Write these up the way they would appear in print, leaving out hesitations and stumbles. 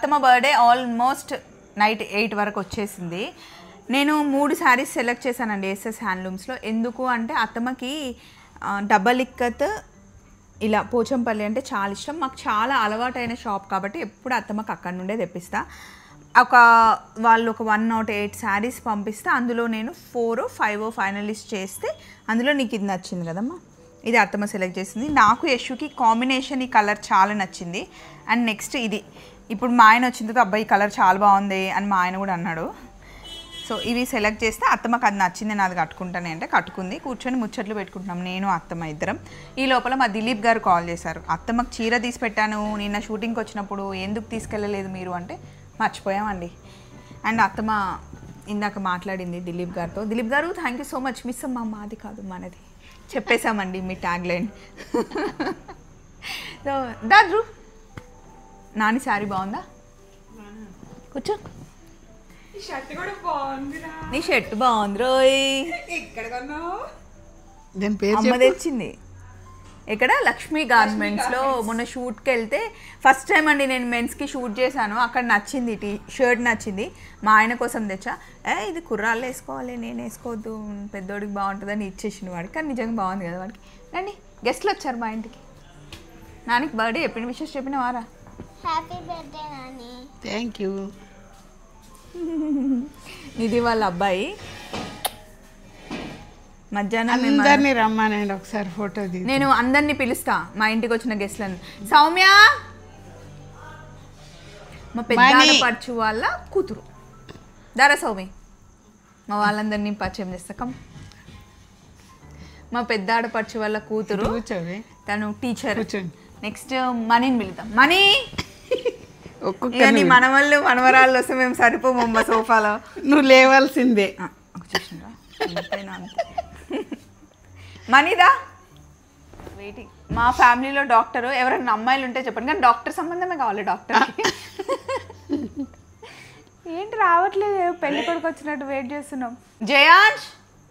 అత్తమ్మ birthday almost night 8 వరకు వచ్చేసింది. నేను 3 శారీస్ సెలెక్ట్ చేశానండి ఎస్ఎస్ హ్యాండ్లూమ్స్లో. ఎందుకు అంటే అత్తమ్మకి డబల్ ఇక్కత్ ఇలా పోచంపల్లి అంటే చాలా ఇష్టం. మాకు చాలా అలవాటైన షాప్ కాబట్టి ఎప్పుడు అత్తమ్మకి అక్కడి నుండే తెప్పిస్తా. వాళ్ళు ఒక 108 శారీస్ పంపిస్తే అందులో నేను 4 or 5 ఫైనలిస్ట్ చేస్తే అందులో నీకు ఇది నచ్చింది కదమ్మా, ఇది అత్తమ్మ సెలెక్ట్ చేసింది. నాకు యశుకి కాంబినేషన్ ఈ కలర్ చాలా నచ్చింది. అండ్ నెక్స్ట్ ఇది ఇప్పుడు మా ఆయన వచ్చిన తర్వాత అబ్బాయి ఈ కలర్ చాలా బాగుంది అని మా ఆయన కూడా అన్నాడు. సో ఇవి సెలెక్ట్ చేస్తే అత్తమ్మకి అది నచ్చింది, నేను అది కట్టుకుంటానే అంటే కట్టుకుంది. కూర్చొని ముచ్చట్లు పెట్టుకుంటున్నాం నేను అత్తమ్మ ఇద్దరం. ఈ లోపల మా దిలీప్ గారు కాల్ చేశారు. అత్తమ్మకి చీర తీసి పెట్టాను నిన్న షూటింగ్కి వచ్చినప్పుడు, ఎందుకు తీసుకెళ్ళలేదు మీరు అంటే మర్చిపోయామండి. అండ్ అత్తమ్మ ఇందాక మాట్లాడింది దిలీప్ గారితో. దిలీప్ గారు thank you so much, miss అమ్మ మాది కాదు మనది చెప్పేశామండి మీ ట్యాగ్ లైన్. సో దాద్రు నాని శారీ బాగుందా? కూర్చో. నీ షర్ట్ బాగుంది రోయ్. అమ్మ తెచ్చింది. ఇక్కడ లక్ష్మీ గార్మెంట్స్లో మొన్న షూట్కి వెళ్తే ఫస్ట్ టైం అండి నేను మెన్స్కి షూట్ చేశాను. అక్కడ నచ్చింది, షర్ట్ నచ్చింది, మా ఆయన కోసం తెచ్చా. ఇది కుర్రాళ్ళు వేసుకోవాలి, నేను వేసుకోవద్దు, పెద్దోడికి బాగుంటుందని ఇచ్చేసింది వాడికి. కానీ నిజంగా బాగుంది కదా వాడికి. రండి, గెస్ట్లు వచ్చారు మా ఇంటికి. నానికి బర్త్డే ఎప్పుడు విషెస్ చెప్పినవారా? Happy birthday Nani. Thank you. ఇది వాళ్ళ అబ్బాయి. మధ్యాహ్నం అందరినీ రమ్మానండి ఒకసారి ఫోటో దిగి. నేను అందరినీ పిలుస్తా మా ఇంటికి వచ్చిన గెస్ట్లను. సౌమ్య మా పెద్ద పరచు వాళ్ళ కూతురు. దారా సౌమి మా వాళ్ళందరినీ పరిచయం చేస్తాం. మా పెద్ద ఆడపడుచు వాళ్ళ కూతురు, తను టీచర్. నెక్స్ట్ మనీని పిలుద్దాం. మనీ మనవాళ్ళు మనవరాళ్ళు వస్తే మేము సరిపోమమ్మ సోఫాలో. నువ్వు లేవాల్సిందే. మనీదా వెయిటింగ్. మా ఫ్యామిలీలో డాక్టర్ ఎవరైనా అమ్మాయిలు ఉంటే చెప్పండి, కానీ డాక్టర్ సంబంధమే కావాలి డాక్టర్కి. ఏంటి రావట్లేదు, పెళ్లి కొడుకు వచ్చినట్టు వెయిట్ చేస్తున్నాం. జయాంష్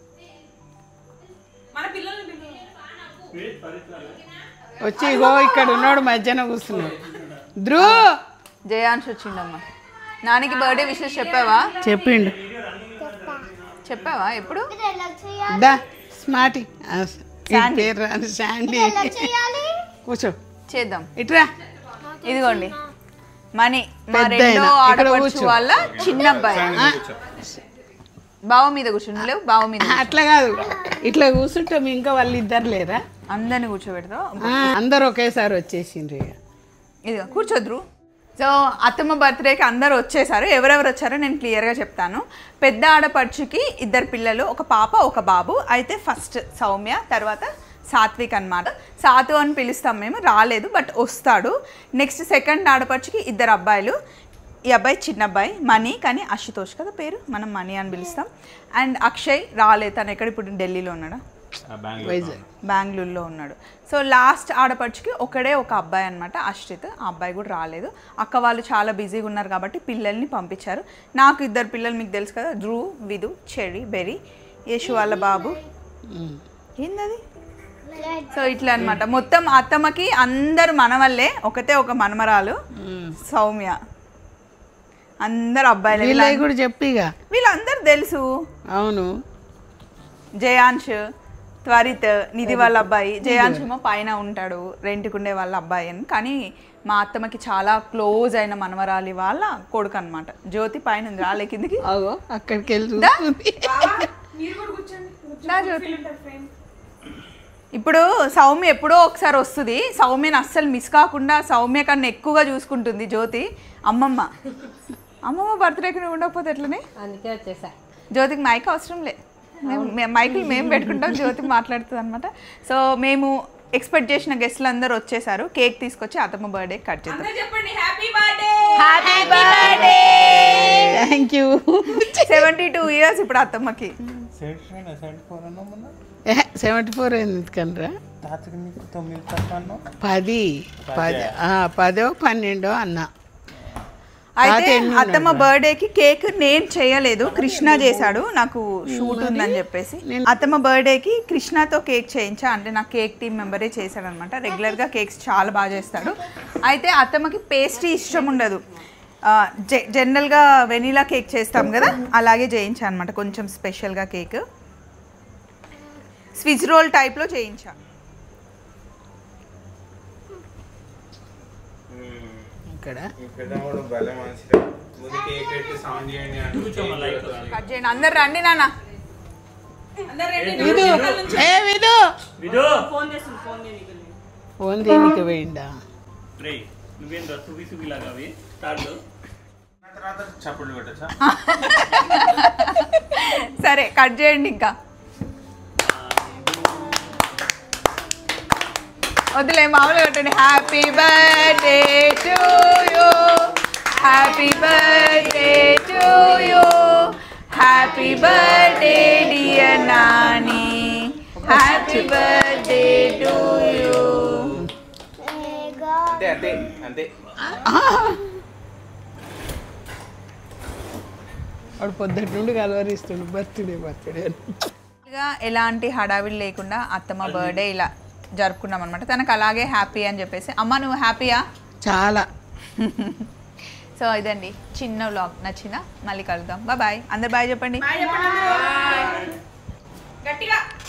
వచ్చి ఇగో ఇక్కడ ఉన్నాడు, మధ్యాహ్నం కూర్చున్నాడు. ధ్రువ్ జయాంష్ వచ్చిండమ్మా. నానికి బర్త్డే విషెస్ చెప్పావా? చెప్పిండు. చెప్పావా ఎప్పుడు? దా స్మార్టీ శాండీ కూర్చో చేద్దాం. ఇట్రా. ఇదిగోండి మనీ మా రెండో ఆడపడుచు వాళ్ళ చిన్న అబ్బాయి. బావ మీద కూర్చుండలేవు, బావ మీద అట్లా కాదు, ఇట్లా కూర్చుంటాం. ఇంకా వాళ్ళు ఇద్దరు లేరా? అందరిని కూర్చోబెడతావు. అందరు ఒకేసారి వచ్చేసిండ్రు. ఇదిగో కూర్చోద్రు. సో అత్తమ్మ బర్త్డేకి అందరు వచ్చేసారు. ఎవరెవరు వచ్చారో నేను క్లియర్గా చెప్తాను. పెద్ద ఆడపడుచుకి 2 పిల్లలు, ఒక పాప ఒక బాబు. అయితే ఫస్ట్ సౌమ్య, తర్వాత సాత్విక్ అన్నమాట. సాతు అని పిలుస్తాం మేము, రాలేదు బట్ వస్తాడు. నెక్స్ట్ సెకండ్ ఆడపడుచుకి 2 అబ్బాయిలు. ఈ అబ్బాయి చిన్న అబ్బాయి మనీ, కానీ అశుతోష్ కదా పేరు, మనం మనీ అని పిలుస్తాం. అండ్ అక్షయ్ రాలేదు, తను ఎక్కడ ఇప్పుడు ఢిల్లీలో ఉన్నాడా, బెంగళూరులో ఉన్నాడు. సో లాస్ట్ ఆడపడుచుకి ఒకడే ఒక అబ్బాయి అనమాట, అశ్రిత్. ఆ అబ్బాయి కూడా రాలేదు. అక్క వాళ్ళు చాలా బిజీగా ఉన్నారు కాబట్టి పిల్లల్ని పంపించారు. నాకు 2 పిల్లలు మీకు తెలుసు కదా, ధ్రువ్, విధు, చెర్రీ, బెర్రీ, యేషు వాళ్ళ బాబు. ఏందది? సో ఇట్లా అనమాట. మొత్తం అత్తమ్మకి అందరు మనవల్లే, ఒకతే ఒక మనమరాలు సౌమ్య. అందరు అబ్బాయిలు కూడా చెప్పిగా, వీళ్ళందరూ తెలుసు. అవును. జయాంష్, త్వరిత్, నిధి వాళ్ళ అబ్బాయి. జయాంష్ ఏమో పైన ఉంటాడు, రెంట్కుండే వాళ్ళ అబ్బాయి అని. కానీ మా అత్తమ్మకి చాలా క్లోజ్ అయిన మనవరాలి వాళ్ళ కొడుకు అనమాట. జ్యోతి పైన ఉంది, రాలే కిందికి. అక్కడికి వెళ్ళి ఇప్పుడు సౌమ్య ఎప్పుడో ఒకసారి వస్తుంది. సౌమ్యని అస్సలు మిస్ కాకుండా సౌమ్య కన్నా ఎక్కువగా చూసుకుంటుంది జ్యోతి. అమ్మమ్మ బర్త్డేకి నువ్వు ఉండకపోతే ఎట్లనే, అందుకే వచ్చేసా. జ్యోతికి మైక్ అవసరం లే, మైకులు మేము పెట్టుకుంటాం, జ్యోతి మాట్లాడుతుంది అనమాట. సో మేము ఎక్స్పెక్ట్ చేసిన గెస్ట్లు అందరూ వచ్చేసారు. కేక్ తీసుకొచ్చి అత్తమ్మ బర్త్డే కట్ చేద్దాం. Thank you. 72 years ఇప్పుడు అత్తమ్మకి. 74 ఎందుకనరా? 10 12 అన్నా. అయితే అత్తమ్మ బర్త్డేకి కేక్ నేను చేయలేదు, కృష్ణ చేశాడు. నాకు షూట్ ఉందని చెప్పేసి అత్తమ్మ బర్త్డేకి కృష్ణతో కేక్ చేయించా. అంటే నాకు కేక్ టీమ్ మెంబరే చేశాడు అనమాట. రెగ్యులర్గా కేక్స్ చాలా బాగా చేస్తాడు. అయితే అత్తమ్మకి పేస్ట్రీ ఇష్టం ఉండదు. జనరల్గా వెనీలా కేక్ చేస్తాం కదా అలాగే చేయించా అనమాట, కొంచెం స్పెషల్గా కేక్ స్విచ్ రోల్ టైప్లో చేయించా. ఇక్కడ కట్ చేయండి, అందరు రండి నాన్న. ఫోన్ దేనికి పోయిందా? సరే కట్ చేయండి, ఇంకా వద్దులే మామూలుగా పెట్టండి. Happy birthday to you, happy birthday to you, happy birthday dear Nani, happy birthday to you. అంతే అంతే వాడు పొద్దుటి నుండి కలవరిస్తుండు బర్త్డే బర్త్డే. ఎలాంటి హడావిడి లేకుండా అత్తమ్మ బర్త్డే ఇలా జరుపుకున్నాం అనమాట. తనకు అలాగే హ్యాపీ అని చెప్పేసి. అమ్మ నువ్వు హ్యాపీయా? చాలా. సో ఇదండి చిన్న వ్లాగ్, నచ్చిందా? మళ్ళీ కలుద్దాం. బాయ్. అందరు బాయ్ చెప్పండి. గట్టిగా.